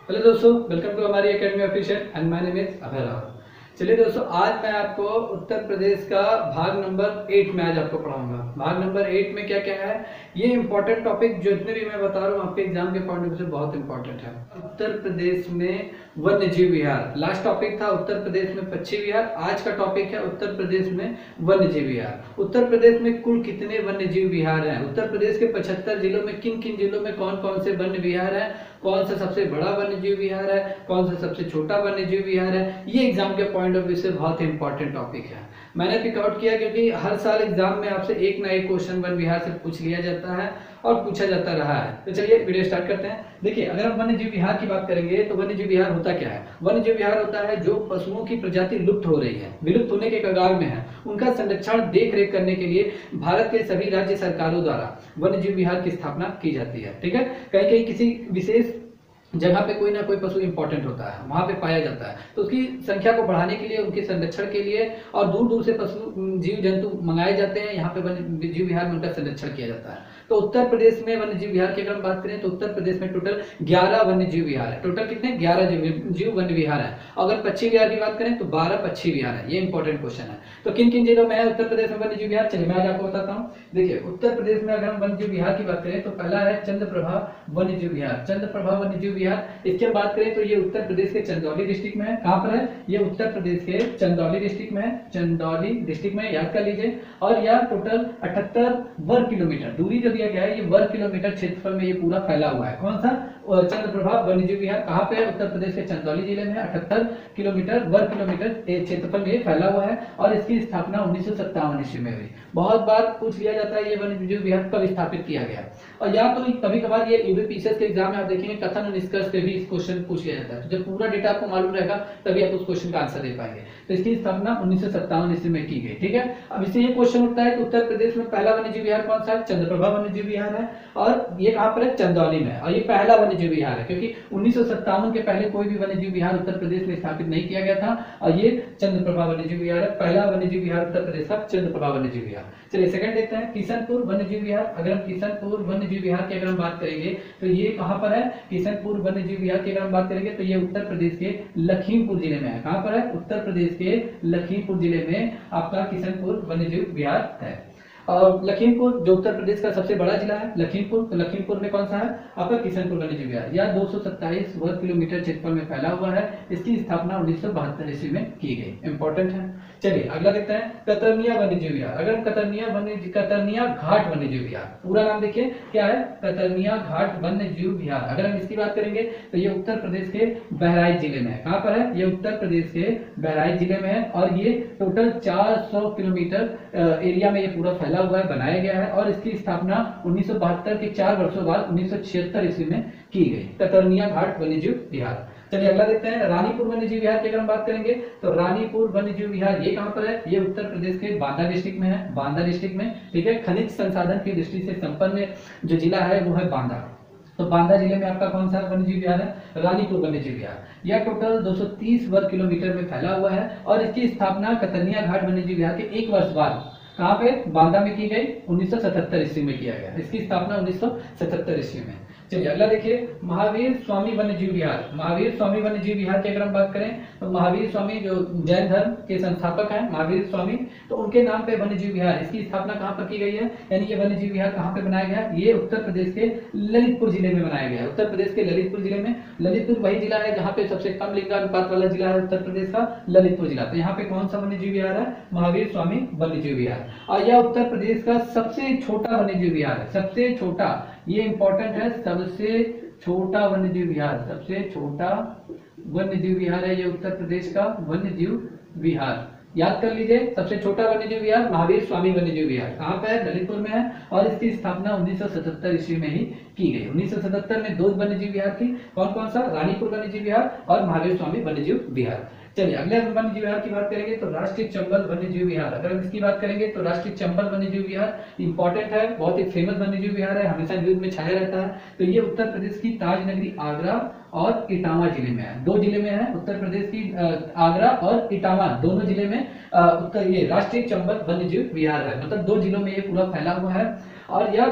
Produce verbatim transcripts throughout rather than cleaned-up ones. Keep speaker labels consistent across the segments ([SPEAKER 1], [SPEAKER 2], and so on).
[SPEAKER 1] Hello दोस्तों, welcome to हमारी academy official and my name is Abhay. चलिए दोस्तों, आज मैं आपको उत्तर प्रदेश का भाग नंबर एट में आज आपको पढ़ाऊंगा। भाग नंबर एट में क्या क्या है, ये इंपॉर्टेंट टॉपिक जो इतने भी मैं बता रहा हूँ आपके एग्जाम के पॉइंट ऑफ व्यू से बहुत इंपॉर्टेंट है। उत्तर प्रदेश में वन्य जीव विहार, लास्ट टॉपिक था उत्तर प्रदेश में पक्षी विहार, आज का टॉपिक है उत्तर प्रदेश में वन्य जीव विहार। उत्तर प्रदेश में कुल कितने वन्य जीव विहार हैं, उत्तर प्रदेश के पचहत्तर जिलों में किन किन जिलों में कौन कौन से वन्य विहार है, कौन सा सबसे बड़ा वन्य जीव विहार है, कौन सा सबसे छोटा वन्य जीव विहार है, ये एग्जाम के पॉइंट ऑफ व्यू से बहुत इंपॉर्टेंट टॉपिक है। मैंने पिक आउट किया क्योंकि हर साल एग्जाम में आपसे एक ना एक क्वेश्चन वन विहार से पूछ लिया जाता है और पूछा जाता रहा है। तो चलिए वीडियो स्टार्ट करते हैं। देखिए, अगर हम वन्य जीव विहार की बात करेंगे तो वन्य जीव विहार होता क्या है। वन्य जीव विहार होता है जो पशुओं की प्रजाति लुप्त हो रही है, विलुप्त होने के कगार में है, उनका संरक्षण देख रेख करने के लिए भारत के सभी राज्य सरकारों द्वारा वन्य जीव विहार की स्थापना की जाती है। ठीक है, कहीं कहीं किसी विशेष जगह पे कोई ना कोई पशु इंपॉर्टेंट होता है, वहां पे पाया जाता है, तो उसकी संख्या को बढ़ाने के लिए, उनके संरक्षण के लिए और दूर दूर से पशु जीव जंतु मंगाए जाते हैं, यहाँ पे वन्य जीव विहार में उनका संरक्षण किया जाता है। तो उत्तर प्रदेश में वन्य जीव विहार की अगर हम बात करें तो उत्तर प्रदेश में टोटल ग्यारह वन्य जीव विहार है। टोटल कितने? ग्यारह जीव वन्य विहार है। अगर पक्षी विहार की बात करें तो बारह पक्षी विहार है। ये इंपॉर्टेंट क्वेश्चन है। तो किन किन जिलों में है उत्तर प्रदेश में वन्य जीव विहार, चलिए मैं आज आपको बताता हूँ। देखिए, उत्तर प्रदेश में अगर हम वन्य जीव विहार की बात करें तो पहला है चंद्रप्रभा वन्य जीव विहार। चंद्रप्रभा वन्य जीव विहार, इसकी हम बात करें तो ये उत्तर प्रदेश के चंदौली डिस्ट्रिक्ट में है। कहां पर है? ये उत्तर प्रदेश के चंदौली डिस्ट्रिक्ट में है। चंदौली डिस्ट्रिक्ट में, याद कर लीजिए। और यह टोटल अठहत्तर वर्ग किलोमीटर दूरी जो दिया गया है, ये वर्ग किलोमीटर क्षेत्रफल में ये पूरा फैला हुआ है। कौन सा? चंद्रप्रभा वन्य जीव विहार कहां पे है? उत्तर प्रदेश के चंदौली जिले में अठहत्तर किलोमीटर वर्ग किलोमीटर क्षेत्रफल में फैला हुआ है और इसकी स्थापना उन्नीस सौ सत्तावन ईस्वी में हुई। बहुत बार पूछ लिया जाता है ये वन्य जीव विहार कब स्थापित किया गया, और या तो कभी कभार ये यूपीएससी के एग्जाम में आप देखेंगे कथन और निष्कर्ष पे भी इस क्वेश्चन पूछ लिया जाता है। तो जब पूरा डेटा आपको मालूम रहेगा तभी आप उस क्वेश्चन का आंसर दे पाएंगे। तो इसकी स्थापना उन्नीस सौ सत्तावन ईस्वी में की गई। ठीक है, अब इससे ये क्वेश्चन उठता है कि उत्तर प्रदेश में पहला वन्य जीव विहार कौन सा है? चंद्रप्रभा वन्य जीव विहार है और ये कहां पर है? चंदौली में। और ये पहला वन्य जीव विहार है क्योंकि उन्नीस सौ सत्तावन के पहले कोई भी वन्य जीव विहार उत्तर प्रदेश में स्थापित नहीं किया गया था, और ये चंद्रप्रभा वन्य जीव विहार है, पहला वन्य जीव विहार उत्तर प्रदेश का चंद्रप्रभा वन्य जीव विहार। चलिए सेकंड देखते हैं, किशनपुर वन्य जीव विहार। अगर हम किशनपुर वन्य जीव विहार की अगर हम बात करेंगे तो ये कहां पर है? किशनपुर वन्य जीव विहार की अगर हम बात करेंगे तो ये उत्तर प्रदेश के लखीमपुर जिले में है। कहां पर है? उत्तर प्रदेश के लखीमपुर जिले में आपका किशनपुर वन्य जीव विहार है। और लखीमपुर जो उत्तर प्रदेश का सबसे बड़ा जिला है लखीमपुर, तो लखीमपुर में कौन सा है? आपका किशनपुर वन्य जीव विहार। यह दो सौ सत्ताईस वर्ग किलोमीटर क्षेत्रफल में फैला हुआ है। इसकी स्थापना उन्नीस सौ बहत्तर ईस्वी में की गई। इंपॉर्टेंट है। चलिए अगला देखते हैं, कतरनिया वन्य जीव विहार। अगर हम कतरनिया वन्य कतरनिया घाट वन्य जीव विहार, पूरा नाम देखिए क्या है? कतरनिया घाट वन्य जीव विहार। अगर हम इसकी बात करेंगे तो ये उत्तर प्रदेश के बहराइच जिले में है। कहां पर है? ये उत्तर प्रदेश के बहराइच जिले में है और ये टोटल चार सौ किलोमीटर एरिया में ये पूरा फैला हुआ है, बनाया गया है। और इसकी स्थापना उन्नीस सौ बहत्तर के चार वर्षों बाद उन्नीस सौ छिहत्तर ईस्वी में की गई, कतरनिया घाट वन्य जीव विहार। चलिए अगला देखते हैं, रानीपुर वन्य जीव विहार की अगर हम बात करेंगे तो रानीपुर वन्य जीव विहार ये कहां पर है? ये उत्तर प्रदेश के बांदा डिस्ट्रिक्ट में है। बांदा डिस्ट्रिक्ट में, ठीक है, खनिज संसाधन की दृष्टि से संपन्न जो जिला है वो है बांदा। तो बांदा जिले में आपका कौन सा वन्य जीव विहार है? रानीपुर वन्य जीव विहार। यह टोटल दो सौ तीस वर्ग किलोमीटर में फैला हुआ है और इसकी स्थापना कतरनिया घाट वन्य जीव विहार के एक वर्ष बाद कहां पे? बांदा में की गई, उन्नीस सौ सतहत्तर ईस्वी में किया गया। इसकी स्थापना उन्नीस सौ सतहत्तर ईस्वी में। चलिए अगला देखिए, महावीर स्वामी वन्य जीव विहार। महावीर स्वामी वन्य जीव विहार की अगर हम बात करें तो महावीर स्वामी जो जैन धर्म के संस्थापक हैं महावीर स्वामी, तो उनके नाम पे वन्य जीव विहार, इसकी स्थापना कहां पर की गई है? यानी ये वन्य जीव विहार कहां पे बनाया गया? ये उत्तर प्रदेश के ललितपुर जिले में बनाया गया है। उत्तर प्रदेश के ललितपुर जिले में, ललितपुर वही जिला है जहां पे सबसे कम लिंगानुपात वाला जिला है उत्तर प्रदेश का, ललितपुर जिला। तो यहाँ पे कौन सा वन्य जीव विहार है? महावीर स्वामी वन्य जीव विहार। और यह उत्तर प्रदेश का सबसे छोटा वन्य जीव विहार है। सबसे छोटा, ये इंपॉर्टेंट है, सबसे छोटा वन्य जीव विहार, सबसे छोटा वन्य जीव विहार है ये उत्तर प्रदेश का वन्य जीव विहार। याद कर लीजिए, सबसे छोटा वन्य जीव विहार महावीर स्वामी वन्य जीव विहार। कहां पे है? ललितपुर में है और इसकी स्थापना उन्नीस सौ सतहत्तर ईस्वी में ही की गई। उन्नीस सौ सतहत्तर में दो वन्य जीव विहार थी, कौन कौन सा? रानीपुर वन्य जीव विहार और महावीर स्वामी वन्य जीव विहार। चलिए अगले वन्य जीव विहार की बात करेंगे तो राष्ट्रीय चंबल वन्य जीव विहार। अगर हम इसकी बात करेंगे तो राष्ट्रीय चंबल वन्य जीव विहार इंपॉर्टेंट है, बहुत ही फेमस वन्य जीव विहार है, हमेशा न्यूज में छाया रहता है। तो ये उत्तर प्रदेश की ताज नगरी आगरा और इटावा जिले में है। दो जिले में है उत्तर प्रदेश की, आगरा और इटावा दोनों जिले में उत्तर ये राष्ट्रीय चंबल वन्य जीव विहार है। मतलब दो जिलों में ये पूरा फैला हुआ है और यह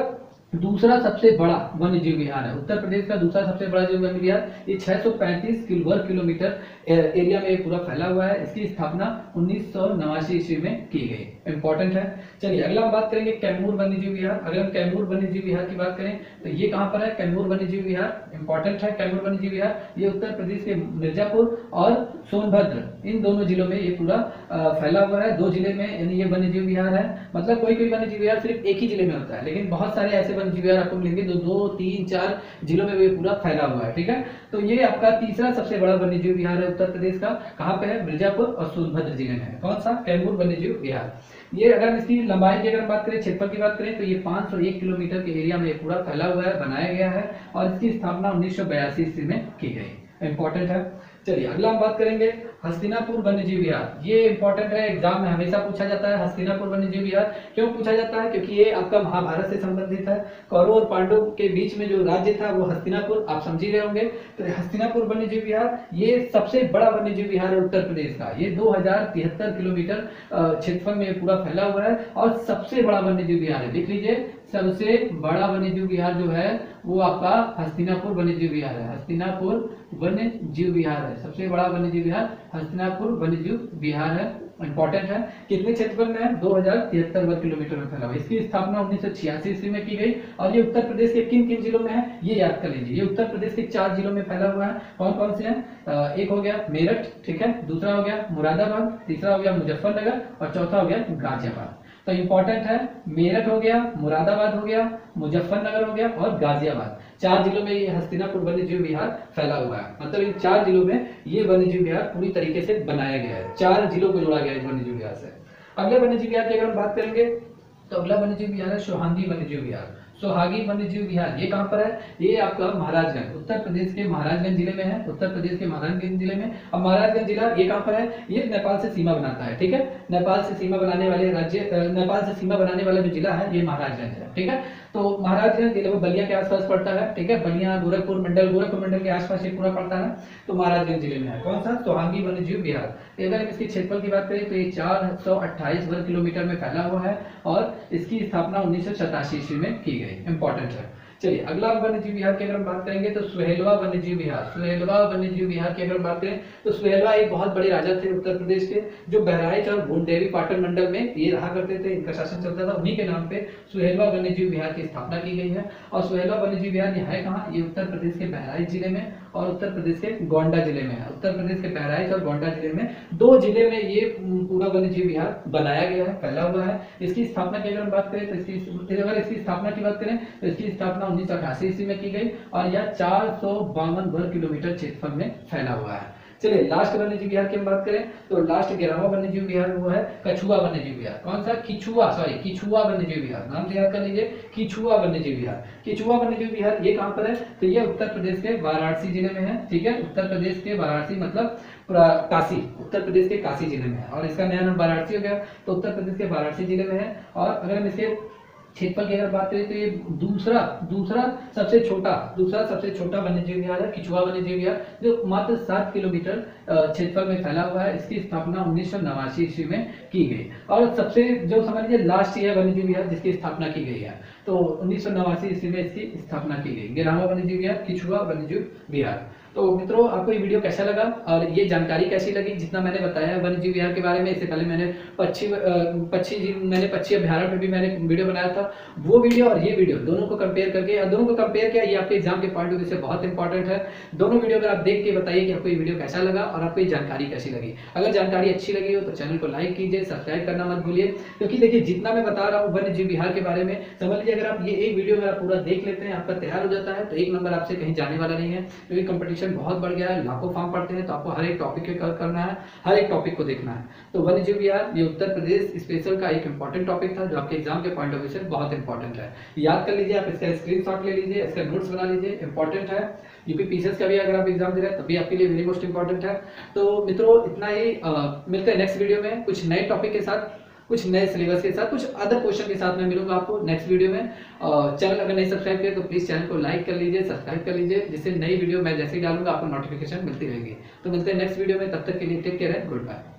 [SPEAKER 1] दूसरा सबसे बड़ा वन्य जीव विहार है। उत्तर प्रदेश का दूसरा सबसे बड़ा जो वन्य विहार, ये छह सौ पैंतीस वर्ग किलोमीटर एरिया में पूरा फैला हुआ है। इसकी स्थापना उन्नीस सौ नवासी ईस्वी में की गई। इंपॉर्टेंट है। चलिए अगला हम बात करेंगे कैमूर वन्य जीव विहार। अगर हम कैमूर वन्य जीव विहार की बात करें तो ये कहाँ पर है? कैमूर वन्य जीव विहार इंपॉर्टेंट है। कैमूर वन्य जीव विहार ये उत्तर प्रदेश के मिर्जापुर और सोनभद्र इन दोनों जिलों में ये पूरा फैला हुआ है। दो जिले में यानी ये वन्य जीव विहार है। मतलब कोई कोई वन्य जीव विहार सिर्फ एक ही जिले में होता है, लेकिन बहुत सारे ऐसे वन्य जीव विहार आपको मिलेंगे जो दो तीन चार जिलों में ये पूरा फैला हुआ है। ठीक है, तो ये आपका तीसरा सबसे बड़ा वन्य जीव विहार है उत्तर प्रदेश का। कहाँ पे है? मिर्जापुर और सोनभद्र जिले में है। कौन सा? कैमूर वन्य जीव विहार। ये अगर इसकी लंबाई की अगर बात करें, क्षेत्रफल की बात करें तो ये पाँच सौ एक किलोमीटर के एरिया में पूरा फैला हुआ है, बनाया गया है और इसकी स्थापना उन्नीस सौ बयासी ईस्वी में की गई। इंपॉर्टेंट है। चलिए अगला हम बात करेंगे हस्तिनापुर वन्य जीव विहार। ये इंपॉर्टेंट है, एग्जाम में हमेशा पूछा जाता है। हस्तिनापुर वन्य जीव विहार क्यों पूछा जाता है? क्योंकि ये आपका महाभारत से संबंधित है। कौरव और पांडव के बीच में जो राज्य था वो हस्तिनापुर, आप समझ ही रहे होंगे। तो हस्तिनापुर वन्य जीव विहार ये सबसे बड़ा वन्य जीव विहार है उत्तर प्रदेश का। ये दो हजार तिहत्तर किलोमीटर क्षेत्रफल में पूरा फैला हुआ है और सबसे बड़ा वन्य जीव विहार है। देख लीजिए, सबसे बड़ा वन्य जीव विहार जो है वो आपका हस्तिनापुर वन्य जीव विहार है। हस्तिनापुर वन्य जीव विहार है, सबसे बड़ा वन्य जीव विहार हस्तिनापुर वन्य जीव विहार है। इंपॉर्टेंट है। कितने क्षेत्रफल में है? दो हजार तिहत्तर वर्ग किलोमीटर में फैला हुआ है। इसकी स्थापना उन्नीस सौ छियासी ईस्वी में की गई और ये उत्तर प्रदेश के किन किन जिलों में है ये याद कर लीजिए। ये उत्तर प्रदेश के चार जिलों में फैला हुआ है। कौन कौन से हैं? एक हो गया मेरठ, ठीक है, दूसरा हो गया मुरादाबाद, तीसरा हो गया मुजफ्फरनगर और चौथा हो गया गाजियाबाद। तो इंपॉर्टेंट है, मेरठ हो गया, मुरादाबाद हो गया, मुजफ्फरनगर हो गया और गाजियाबाद। चार जिलों में ये हस्तिनापुर वन्य जीव विहार फैला हुआ है। मतलब इन चार जिलों में ये वन्य जीव विहार पूरी तरीके से बनाया गया है। चार जिलों को जोड़ा गया है इस वन्य जीव विहार से। अगले वन्य जीव विहार की अगर हम बात करेंगे तो अगला वन्य जीव विहार है सोहागी वन्य जीव विहार। सोहागी वन्य जीव विहार ये कहाँ पर है? ये आपका महाराजगंज, उत्तर प्रदेश के महाराजगंज जिले में है। उत्तर प्रदेश के महाराजगंज जिले में। अब महाराजगंज जिला ये कहाँ पर है? ये नेपाल से सीमा बनाता है। ठीक है, नेपाल से सीमा बनाने वाले राज्य, नेपाल से सीमा बनाने वाला जो जिला है ये महाराजगंज है। ठीक है, तो महाराजगंज जिले वो बलिया के आसपास पड़ता है। ठीक है, बलिया गोरखपुर मंडल, गोरखपुर मंडल के आसपास ये पूरा पड़ता है। तो महाराजगंज जिले में है। कौन सा? सोहागी वन्य जीव विहार। अगर हम इसकी क्षेत्रफल की बात करें तो ये चार सौ अट्ठाईस वर्ग किलोमीटर में फैला हुआ है और इसकी स्थापना उन्नीस सौ सतासी ईस्वी में की गई। इंपॉर्टेंट है। चलिए अगला वन्य जीव विहार की अगर हम बात करेंगे तो सुहेलवा वन्य जीव विहार। सुहेलवा वन्य जीव विहार की अगर हम बात करें तो सुहेलवा एक बहुत बड़े राजा थे उत्तर प्रदेश के, जो बहराइच और बूंदेवी पाटन मंडल में ये रहा करते थे। इनका शासन चलता था। उन्हीं के नाम पे सुहेलवा वन्य जीव विहार की स्थापना की गई है। और सुहेलवा वन्य जीव विहार ये है कहाँ? ये उत्तर प्रदेश के बहराइच जिले में और उत्तर प्रदेश के गोंडा जिले में है। उत्तर प्रदेश के बहराइच और गोंडा जिले में, दो जिले में ये पूरा वन्य जीव विहार बनाया गया है, फैला हुआ है। इसकी स्थापना की अगर हम बात करें तो इसकी अगर इसकी स्थापना की बात करें तो इसकी स्थापना उन्नीस सौ अठासी ईस्वी में की गई और यह चार सौ बावन वर्ग किलोमीटर क्षेत्रफल में फैला हुआ है। चलिए लास्ट वन्य जीव विहार की हम बात करें तो लास्ट ग्यारहवां वन्य जीव विहार वो है कछुआ वन्य जीव विहार। कौन सा? किछुआ, सॉरी किछुआ वन्य जीव विहार। नाम से याद कर लीजिए, किछुआ वन्य जीव विहार। किछुआ वन्य जीव विहार ये कहाँ पर है? तो ये उत्तर प्रदेश के वाराणसी जिले में है। ठीक है, उत्तर प्रदेश के वाराणसी मतलब काशी, उत्तर प्रदेश के काशी जिले में है और इसका नया नाम वाराणसी हो गया। तो उत्तर प्रदेश के वाराणसी जिले में है। और अगर हम इसके क्षेत्रफल की अगर बात करें तो ये दूसरा दूसरा सबसे छोटा दूसरा सबसे छोटा वन्य जीव विहार है किछुआ वन्य जीव विहार, जो मात्र सात किलोमीटर क्षेत्रफल में फैला हुआ है। इसकी स्थापना उन्नीस सौ नवासी ईस्वी में की गई और सबसे जो समझ लीजिए लास्ट ईयर वन्य जीव विहार जिसकी स्थापना की गई है, तो उन्नीस सौ नवासी ईस्वी में इसकी स्थापना की गई। ग्यारहवां वन्य जीव विहार किछुआ वन्य जीव विहार। तो मित्रों आपको ये वीडियो कैसा लगा और ये जानकारी कैसी लगी? जितना मैंने बताया वन्य जीव विहार के बारे में, इससे पहले मैंने पक्षी पक्षी मैंने पक्षी अभ्यारण्य पे भी मैंने वीडियो बनाया था। वो वीडियो और ये वीडियो दोनों को कंपेयर करके और दोनों को कंपेयर किया, ये आपके एग्जाम के पॉइंट ऑफ व्यू से बहुत इंपॉर्टेंट है। दोनों वीडियो अगर आप देख के बताइए कि आपको ये वीडियो कैसा लगा और आपको ये जानकारी कैसी लगी। अगर जानकारी अच्छी लगी हो तो चैनल को लाइक कीजिए, सब्सक्राइब करना मत भूलिए, क्योंकि देखिए जितना मैं बता रहा हूँ वन्य जीव विहार के बारे में, समझ लीजिए अगर आप ये एक वीडियो में आप पूरा देख लेते हैं, आपका तैयार हो जाता है, तो एक नंबर आपसे कहीं जाने वाला नहीं है, क्योंकि कंपटीशन बहुत बढ़ गया है। लाखों फॉर्म पढ़ते हैं तो आपको हर एक टॉपिक को करना है, हर एक टॉपिक को देखना है। तो वन्य जीव विहार ये उत्तर प्रदेश स्पेशल का एक इंपॉर्टेंट टॉपिक था जो आपके एग्जाम के पॉइंट ऑफ व्यू से बहुत इंपॉर्टेंट है। याद कर लीजिए, आप इसका स्क्रीनशॉट ले लीजिए, इसका नोट्स बना लीजिए, इंपॉर्टेंट है। यूपी पीसीएस का भी अगर आप एग्जाम दे रहे हैं तब भी आपके लिए वेरी मोस्ट इंपॉर्टेंट है। तो मित्रों इतना ही, मिलते हैं नेक्स्ट वीडियो में कुछ नए टॉपिक के साथ, कुछ नए सिलेबस के साथ, कुछ अदर क्वेश्चन के साथ मैं मिलूंगा आपको नेक्स्ट वीडियो में। चैनल अगर नहीं सब्सक्राइब किया तो प्लीज चैनल को लाइक कर लीजिए, सब्सक्राइब कर लीजिए, जिससे नई वीडियो मैं जैसे ही डालूंगा आपको नोटिफिकेशन मिलती रहेगी। तो मिलते हैं नेक्स्ट वीडियो में, तब तक के लिए टेक केयर है, गुड बाय।